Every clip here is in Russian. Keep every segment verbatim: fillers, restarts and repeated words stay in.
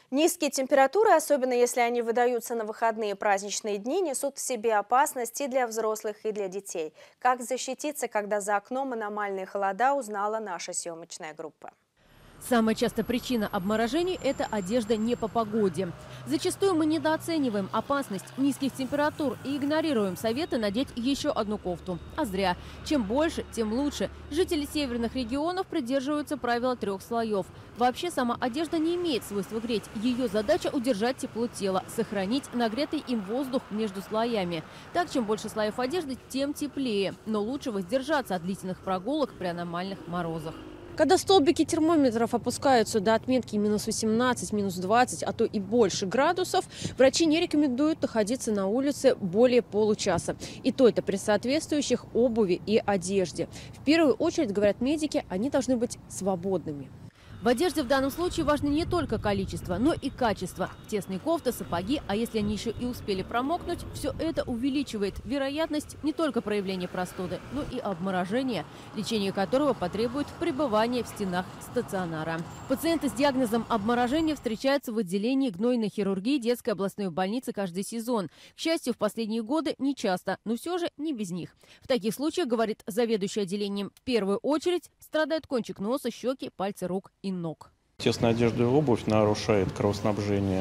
Низкие температуры, особенно если они выдаются на выходные и праздничные дни, несут в себе опасность и для взрослых, и для детей. Как защититься, когда за окном аномальные холода, узнала наша съемочная группа. Самая частая причина обморожений – это одежда не по погоде. Зачастую мы недооцениваем опасность низких температур и игнорируем советы надеть еще одну кофту. А зря. Чем больше, тем лучше. Жители северных регионов придерживаются правила трех слоев. Вообще сама одежда не имеет свойства греть. Ее задача – удержать тепло тела, сохранить нагретый им воздух между слоями. Так, чем больше слоев одежды, тем теплее. Но лучше воздержаться от длительных прогулок при аномальных морозах. Когда столбики термометров опускаются до отметки минус восемнадцать, минус двадцать, а то и больше градусов, врачи не рекомендуют находиться на улице более получаса. И то это при соответствующих обуви и одежде. В первую очередь, говорят медики, они должны быть свободными. В одежде в данном случае важно не только количество, но и качество. Тесные кофты, сапоги, а если они еще и успели промокнуть, все это увеличивает вероятность не только проявления простуды, но и обморожения, лечение которого потребует пребывания в стенах стационара. Пациенты с диагнозом обморожения встречаются в отделении гнойной хирургии детской областной больницы каждый сезон. К счастью, в последние годы не часто, но все же не без них. В таких случаях, говорит заведующий отделением, в первую очередь страдает кончик носа, щеки, пальцы рук и ног. Тесная одежда и обувь нарушает кровоснабжение,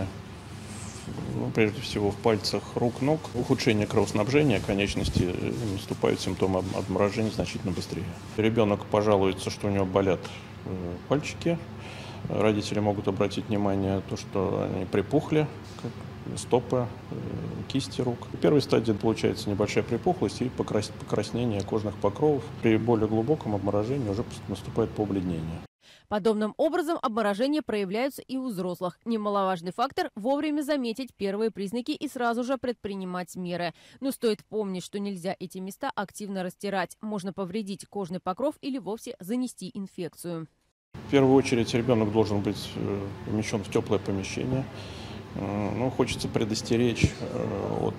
ну, прежде всего в пальцах рук, ног. Ухудшение кровоснабжения конечности, наступают симптомы обморожения значительно быстрее. Ребенок пожалуется, что у него болят пальчики. Родители могут обратить внимание на то, что они припухли, стопы, кисти рук. В первой стадии получается небольшая припухлость и покраснение кожных покровов. При более глубоком обморожении уже наступает побледнение. Подобным образом обморожения проявляются и у взрослых. Немаловажный фактор – вовремя заметить первые признаки и сразу же предпринимать меры. Но стоит помнить, что нельзя эти места активно растирать. Можно повредить кожный покров или вовсе занести инфекцию. В первую очередь ребенок должен быть помещен в теплое помещение. Ну, хочется предостеречь от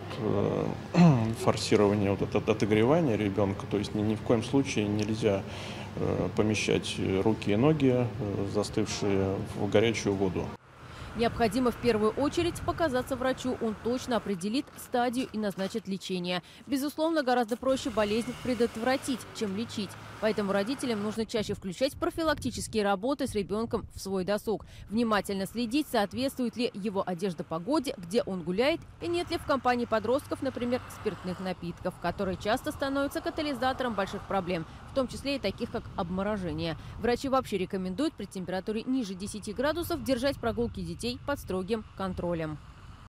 форсирования, вот от отогревания ребенка. То есть ни, ни в коем случае нельзя помещать руки и ноги, застывшие в горячую воду. Необходимо в первую очередь показаться врачу. Он точно определит стадию и назначит лечение. Безусловно, гораздо проще болезнь предотвратить, чем лечить. Поэтому родителям нужно чаще включать профилактические работы с ребенком в свой досуг. Внимательно следить, соответствует ли его одежда погоде, где он гуляет, и нет ли в компании подростков, например, спиртных напитков, которые часто становятся катализатором больших проблем, в том числе и таких, как обморожение. Врачи вообще рекомендуют при температуре ниже десяти градусов держать прогулки детей под строгим контролем.